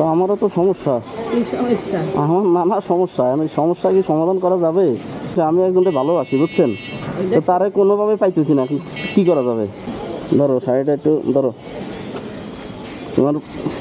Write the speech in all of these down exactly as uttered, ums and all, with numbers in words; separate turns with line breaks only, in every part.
তো আমারও তো সমস্যা।
কি সমস্যা?
আমার নানা সমস্যা, আমি সমস্যা কি সমাধান করা যাবে? আমি একজনকে ভালোবাসি বুঝছেন, তো তারে কোনোভাবে পাইতেছি না, কি করা যাবে? ধরো শাড়িটা একটু ধরো তোমার।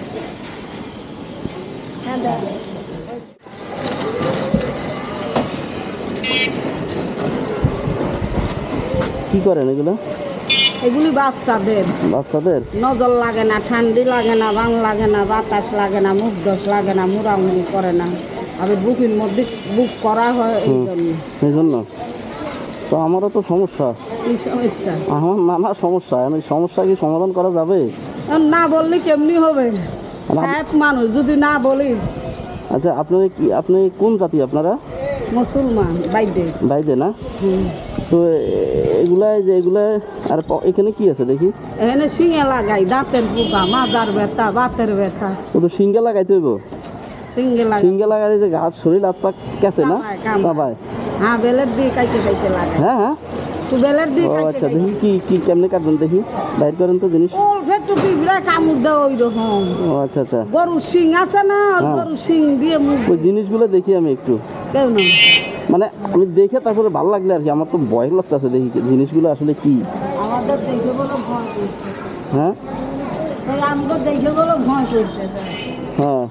কি করেন এগুলো?
এগুলি বাচ্চাদের
বাচ্চাদের
নজর লাগে না, ঠান্ডি লাগে না, বাং লাগে না, বাতাস লাগে না, মুখ দোষ লাগে না, মুড়ামুড়ি করে না। আমি বুকের মধ্যে বুক করা হয় এই জন্য।
এই জন্য তো আমারও তো সমস্যা।
কি সমস্যা?
আমার নানা সমস্যা, আমি সমস্যা কি সমাধান করা যাবে?
না বললে কেমনি হবে? সাহেব মানুষ, যদি না বলিস।
আচ্ছা আপনারা কি, আপনি কোন জাতি আপনারা?
মুসলমান। বাইদে
বাইদে না? তো এগুলা যে এগুলা আর এখানে কি আছে দেখি?
এখানে শিঙে লাগাই, দাঁতের পোকা, মাজার ব্যথা, বাতের ব্যথা।
ও তো সিঙ্গা লাগাইতে হইব।
সিঙ্গে লাগাই,
সিঙ্গা লাগালে যে গাছ শরীর হাত পা কেসে না? চাবায়।
হ্যাঁ, বেলের দিয়ে কাইতে কাইতে লাগাই।
হ্যাঁ হ্যাঁ,
তো বেলের দিয়ে
ও
কাইতে
আচ্ছা,
কাইতে।
দেখি কি কি কেমনে কাটবেন দেখি, বাইর করেন তো জিনিস।
ওল ফেটু পিঁপড়া কামড় দেয় ওই রকম।
ও আচ্ছা আচ্ছা,
গরুর শিং আছে না,
হ্যাঁ।
গরুর শিং দিয়ে মুখ।
ওই জিনিসগুলো দেখি আমি একটু,
কেউ না,
মানে আমি দেখে তারপরে ভালো লাগলে আর কি, আমার তো ভয় লাগতেছে দেখি জিনিসগুলো আসলে কি।
আমাদের দেখে বলো ভয় করছে।
হ্যাঁ
ওই আমাকে দেখে বলো ভয় করছে।
হ্যাঁ,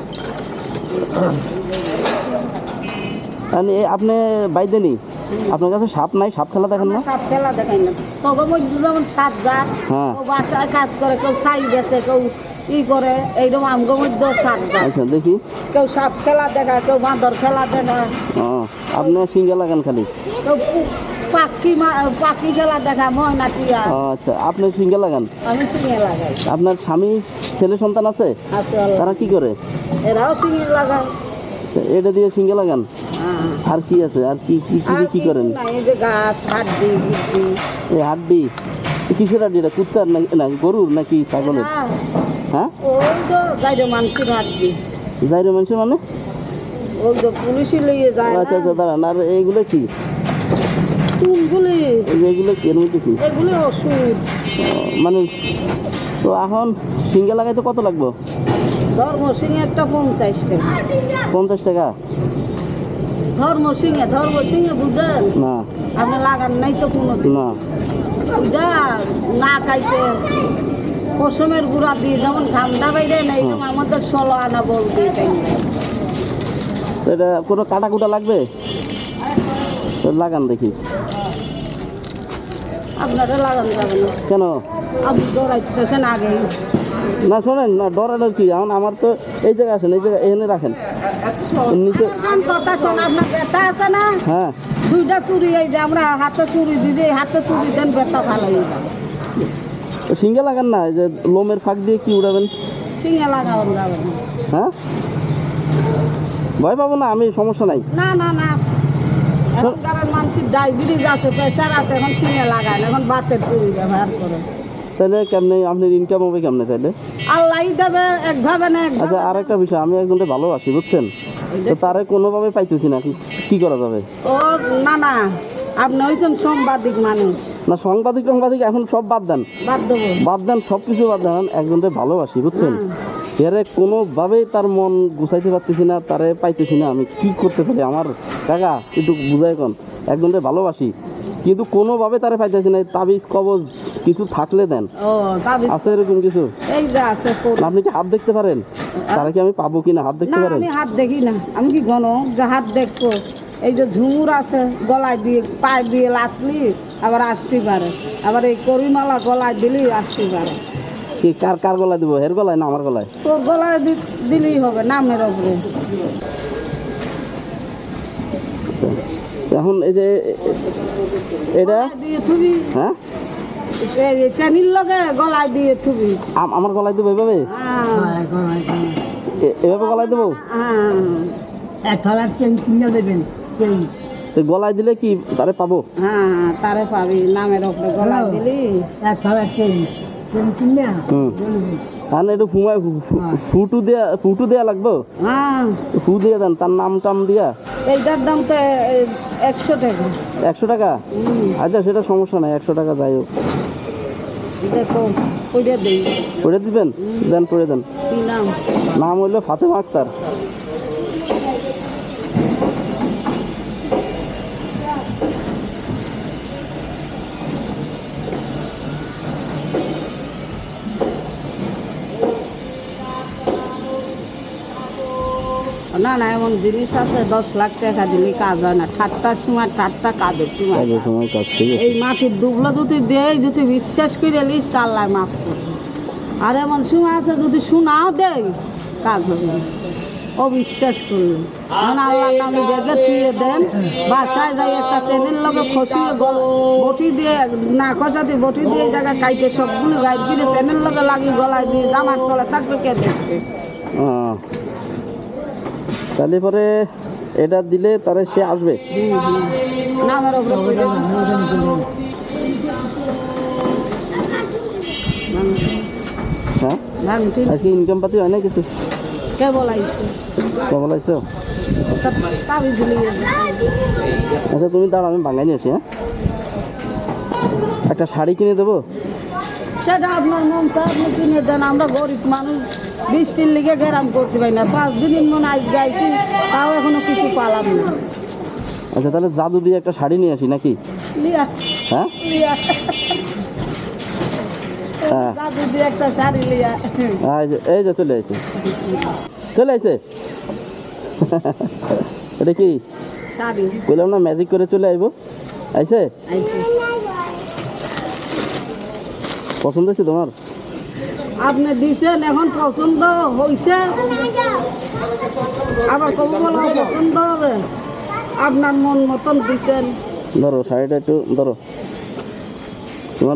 আর এ- আপনি বাইদে নেই, আপনার কাছে সাপ নাই? সাপ খেলা দেখেন না?
সাপ খেলা দেখাই না। তখন ওই যেমন সাত গাছ,
হ্যাঁ।
কেউ বাসায় কাজ করে, কেউ ছাই বেচে, কেউ ই করে, এইরকম আমগো মধ্যে সাত গাছ।
আচ্ছা দেখি।
কেউ সাপ খেলা দেখায়, কেউ বাঁদর খেলা দেখায়,
ও আপনি সিঙ্গা লাগান খালি?
কেউ পু- পাখি মা- পাখি খেলা দেখায়, ময়না টিয়া।
ও আচ্ছা, আপনি সিঙ্গা লাগান?
আমি সিঙে লাগাই।
আপনার স্বামী ছেলে সন্তান আছে?
আছে আল্লাহ।
তারা কি করে?
এরাও সিঙে লাগায়।
আচ্ছা, এটা দিয়ে সিঙ্গা লাগান?
হ্যাঁ।
আর কি আছে, আর কি কি কি
আর
কি করেন?
কিছু নাই, এই যে গাছ, হাড্ডি, গিড্ডি।
এই হাড্ডি কিসের হাড্ডি? এটা কুত্তার না না গরুর নাকি ছাগলের?
হ্যাঁ,
হ্যাঁ,
ওই তো যাইরে মানুষের হাড্ডি।
যাইরে মানুষের মানে?
ওই তো পুলিশই লিয়ে যায়
আচ্ছা
না।
আচ্ছা, দাঁড়ান, আর এইগুলো কি?
কোনগুলি?
এই যে এগুলো কি, এর মধ্যে কি?
এগুলি ওষুধ।
ও, মানে তো এখন সিঙ্গা লাগাইতে কত লাগবে?
ধর্ম সিংহে একটা পঞ্চাশ টাকা।
পঞ্চাশ টাকা?
ধর্ম সিংহে, ধর্ম সিংহে বুঝেন?
না
আপনি লাগান নাই তো কোনো দিন।
না।
ওইটা না খাইতে পশমের গুঁড়া দিয়ে, যেমন ঠান্ডা বাইরে না, এইরকম আমাদের ষোলো আনা বলতে এটাই।
তো এটা কোনো কাটা কুটা লাগবে? তো লাগান দেখি।
আপনারা লাগান যাবে না,
কেন?
আপনি দৌড়াইতেছেন আগেই।
না শোনেন না, ডরানোর কি, এখন আমার তো এই জায়গায় আসেন, এই জায়গায় এখানে রাখেন, এর নিচে।
কান কথা শোন, আপনার ব্যথা আছে না?
হ্যাঁ,
দুইটা চুরি, এই যে আমরা হাতে চুরি দিই, যে হাতে চুরি দেন ব্যথা ভালো হয়ে যাবে।
তো সিঙ্গা লাগান না, এই যে লোমের ফাঁক দিয়ে কি উড়াবেন?
সিংহে লাগাবেন যাবে না।
হ্যাঁ, ভয় পাবো না আমি, সমস্যা নাই।
না না না, এখনকার মানুষের ডায়াবেটিস আছে, প্রেশার আছে, এখন সিংহে লাগায় না, এখন বাতের চুরি ব্যবহার করে।
তাহলে কেমনে আপনার ইনকাম হবে কেমনে তাহলে?
আল্লাহই দেবে একভাবে না
আচ্ছা,
একভাবে।
আর একটা বিষয়, আমি একজনকে ভালোবাসি বুঝছেন, তো তারে কোনোভাবে পাইতেছি না, কি করা যাবে?
ও না না, আপনি হয়েছেন সাংবাদিক মানুষ,
না সাংবাদিক টাংবাদিক এখন সব বাদ দেন,
বাদ দেবো।
বাদ দেন, সব কিছু বাদ দেন, একজনকে ভালোবাসি বুঝছেন, এরে কোনোভাবেই তার মন গুছাইতে পারতেছি না, তারে পাইতেছি না, আমি কি করতে পারি? আমার কাকা একটু বুঝাই কোন, একজনকে ভালোবাসি কিন্তু কোনোভাবে তারে পাইতেছি না, তাবিজ কবজ কিছু থাকলে দেন।
ও তাবিজ
আছে এরকম কিছু?
এই যে আছে কোন।
আপনি কি হাত দেখতে পারেন? তারা কি আমি পাবো কিনা, হাত
না,
দেখতে পারেন?
আমি হাত দেখি না, আমি কি গণ যে হাত দেখবো? এই যে ঝুমুর আছে গলায় দিয়ে, পায়ে দিয়ে লাসলি আবার আসতে পারে, আবার এই করিমালা গলায় দিলি আসতে পারে।
কি কার কার গলায় দেবো, হের গলায় না আমার গলায়?
তোর গলায় দি- দিলেই হবে, নামের ওপরে।
আচ্ছা, এখন এই যে এটা,
গলায় দিয়ে থুবি,
হ্যাঁ
চেনির লগে গলায় দিয়ে থুবি।
আম- আমার গলায় দেবো এভাবে?
হ্যাঁ
এ- এভাবে গলায় দেবো?
হ্যাঁ,
এক থালার চেন কিনে দেবেন, চেন।
তো গলায় দিলে কি তারে পাবো?
হ্যাঁ তারে পাবি, নামের ওপরে গলায় দিলি।
এক থালার চেন, চেন কিনে
হুম।
বলবেন।
আর একটু ফুমায় ফুটু দেয়া, ফুটু দেয়া লাগবো?
হ্যাঁ,
ফু দিয়ে দেন, তার নাম টাম দিয়া।
এইটার দাম তো এ- একশো টাকা।
একশো টাকা? আচ্ছা সেটা সমস্যা নাই, একশো টাকা যাই হোক।
দেখো ওইটা দিই।
পড়ে দিবেন? দেন, পড়ে দেন।
কি নাম?
নাম হইলো ফাতেমা আক্তার।
না না, এমন জিনিস আছে দশ লাখ টাকা দিলে কাজ হয় না। ঠাট্টার সময় ঠাট্টা, কাজের সময়
কাজের সময় কাজ, ঠিক আছে।
এই মাটির দুবলো যদি দেয়, যদি বিশ্বাস করে লিস তা আল্লাহ মাফ করবে। আর এমন সময় আছে যদি শোনাও দেয়, কাজ হবে না। অবিশ্বাস করলে মানে আল্লাহর নামে বেগে থুয়ে দেন, বাসায় যাই একটা চেনের লগে খসিয়ে গল বটি দিয়ে, না খসাতে বটি দিয়ে এই জায়গায় কাইটে সবগুলো বাইর কিনে চেনের লগে লাগিয়ে গলায় দিয়ে জামার তলে থাকবে, কে দেখবে?
আহ, তাহলে পরে এটা দিলে তারে সে আসবে।
হুম, হুম। নামের ওপরে করে
হ্যাঁ,
ভাঙটি
আজকে ইনকাম পাতি হয় না কিছু?
কে বলাইছে?
কেমন লাগছো?
তাবিজ দিলি
আচ্ছা তুমি দাঁড়া, আমি বাঙালি আছি। হ্যাঁ, একটা শাড়ি কিনে দেবো।
সেটা আপনার মন তো আপনি কিনে দেন। আমরা গরিব মানুষ, বৃষ্টির লিগে গেরাম করতে পারি না। পাঁচ দিনের মন আজ গাইছি, তাও এখনো কিছু পালাম না।
আচ্ছা তাহলে জাদু দিয়ে একটা শাড়ি নিয়ে আসি নাকি?
লিয়া
হ্যাঁ,
লিয়া
হ্যাঁ।
জাদু দিয়ে একটা শাড়ি লিয়া।
আহ, এই যে এই যে চলে আসছে, চলে আসছে। এটা কি
শাড়ি
বললাম না, ম্যাজিক করে চলে আইব। আইছে?
আইছে।
পছন্দ হয়েছে তোমার?
আপনি দিছেন, এখন পছন্দ হয়েছে, আবার কবু বলা পছন্দ হবে। আপনার মন মতন দিছেন।
ধরো শাড়িটা একটু ধরো। তোমার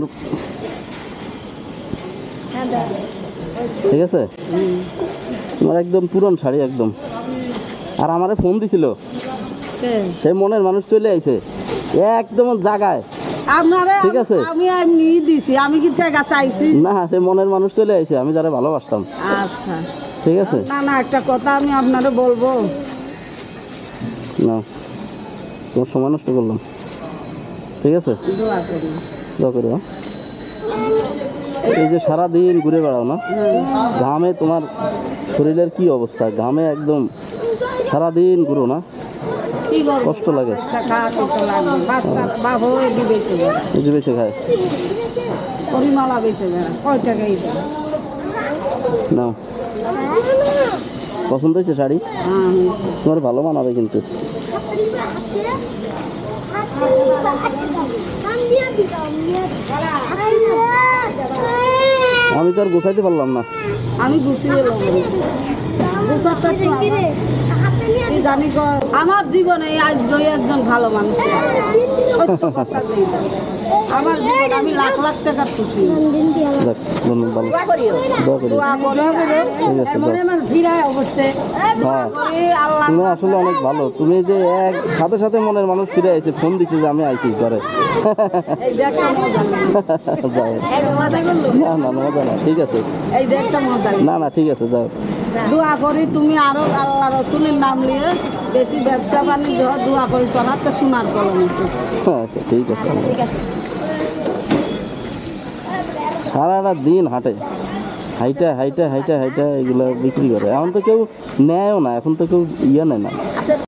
ঠিক আছে? তোমার একদম পুরন শাড়ি একদম। আর আমারে ফোন দিছিল,
কে?
সেই মনের মানুষ চলে আইছে একদম জায়গায়।
আপনারে
ঠিক আছে।
আমি এমনি দিছি, আমি কি টাকা চাইছি?
না, সে মনের মানুষ চলে আইছে, আমি যারা ভালোবাসতাম।
আচ্ছা,
ঠিক আছে।
না না, একটা কথা আমি আপনারে বলবো।
না, তোমার সময় নষ্ট করলাম। ঠিক আছে,
দোয়া করি।
দোয়া করো। হ্যাঁ? এই যে সারাদিন ঘুরে বেড়াও না, ঘামে তোমার শরীরের কি অবস্থা, ঘামে একদম সারাদিন ঘুরো না,
কি করবো?
কষ্ট লাগে।
বাচ্চা খাওয়া কত লাগবে, বাচ্চা বাপ হয়ে দি বেঁচে বেড়া,
এই যে বেশি খায়।
পরিমালা বেঁচে বেড়া, কয় টাকাই দেয়?
নাও, পছন্দ হয়েছে শাড়ি?
হ্যাঁ, হয়েছে।
তোমার ভালো মানাবে কিন্তু। আমি তো আর গোছাইতে পারলাম না।
আমি গুছিয়ে নেবো। গুছাতে তো আমার- কি জানি গো, আমার জীবনে আজ গই একজন ভালো মানুষ পাবো। সত্য কথা যেটা। আমার জীবন আমি লাখ লাখ টাকার খুশি।
যাক, ধন্যবাদ, ভালো দোয়া করি।
দোয়া করে
ঠিক আছে, যাও।
আমার ফিরায় অবশ্যই দোয়া করে আল্লাহ।
তুমি আসলে অনেক ভালো। তুমি যে এক সাথে সাথে মনের মানুষ ফিরে আইছে, ফোন দিছে যে আমি আইছি ঘরে।
এই যে একটা মজা লাগলো।
যাও।
এই মজা করলো।
না না, মজা না, ঠিক আছে।
এই যে একটা মজা লাগলো।
না না, ঠিক আছে, যাও।
দোয়া করি তুমি আরো আল্লাহ রসুলের নাম নিয়ে বেশি ব্যবসা বাণিজ্য হয়, দোয়া করি তোমার তো শোনার কলম।
আচ্ছা ঠিক আছে। সারাটা দিন হাটে হাইটা হাইটা হাইটা হাইটা এগুলো বিক্রি করে। এখন তো কেউ নেয়ও না, এখন তো কেউ ইয়ে নেয় না।